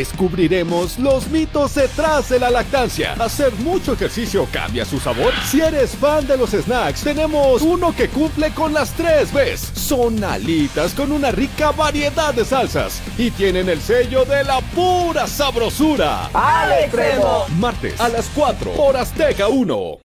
Descubriremos los mitos detrás de la lactancia. ¿Hacer mucho ejercicio cambia su sabor? Si eres fan de los snacks, tenemos uno que cumple con las 3 Bs. Son alitas con una rica variedad de salsas y tienen el sello de la pura sabrosura. ¡Al extremo! Martes a las 4 por Azteca 1.